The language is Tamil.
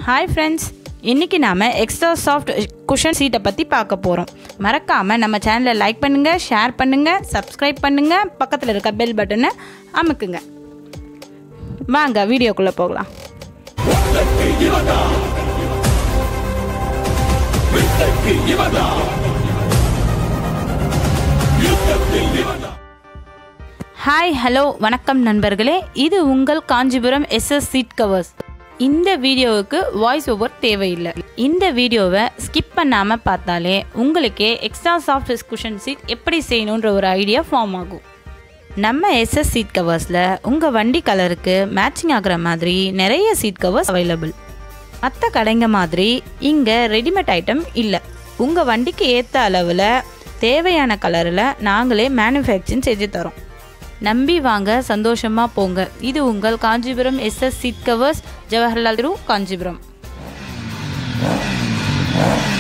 ஹாய் ஃப்ரெண்ட்ஸ், இன்றைக்கி நாம் எக்ஸ்ட்ரா சாஃப்ட் குஷன் சீட்டை பற்றி பார்க்க போகிறோம். மறக்காமல் நம்ம சேனலை லைக் பண்ணுங்கள், ஷேர் பண்ணுங்கள், சப்ஸ்கிரைப் பண்ணுங்கள், பக்கத்தில் இருக்க பெல் பட்டனை அமுக்குங்க. வாங்க வீடியோக்குள்ளே போகலாம். ஹாய், ஹலோ, வணக்கம் நண்பர்களே. இது உங்கள் காஞ்சிபுரம் எஸ்எஸ் சீட் கவர்ஸ். இந்த வீடியோவுக்கு வாய்ஸ் ஓவர் தேவையில்லை. இந்த வீடியோவை ஸ்கிப் பண்ணாமல் பார்த்தாலே உங்களுக்கே எக்ஸ்ட்ரா சாஃப்ட் குஷன் சீட் எப்படி செய்யணுன்ற ஒரு ஐடியா ஃபார்ம் ஆகும். நம்ம எஸ்எஸ் சீட் கவர்ஸில் உங்கள் வண்டி கலருக்கு மேட்சிங் ஆகிற மாதிரி நிறைய சீட் கவர்ஸ் அவைலபிள். மற்ற கடைங்க மாதிரி இங்கே ரெடிமேட் ஐட்டம் இல்லை. உங்கள் வண்டிக்கு ஏற்ற அளவில் தேவையான கலரில் நாங்களே மேனுஃபேக்சரிங் செஞ்சு தரோம். நம்பி வாங்க, சந்தோஷமாக போங்க. இது உங்கள் Kanchipuram SS seat covers, Jawaharlal தெரு, காஞ்சிபுரம்.